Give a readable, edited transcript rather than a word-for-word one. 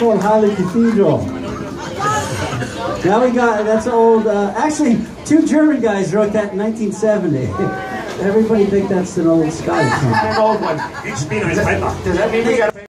called Halle Cathedral. Now we got, that's old, actually, two German guys wrote that in 1970. Everybody think that's an old Scottish song. An old one. Does that mean we got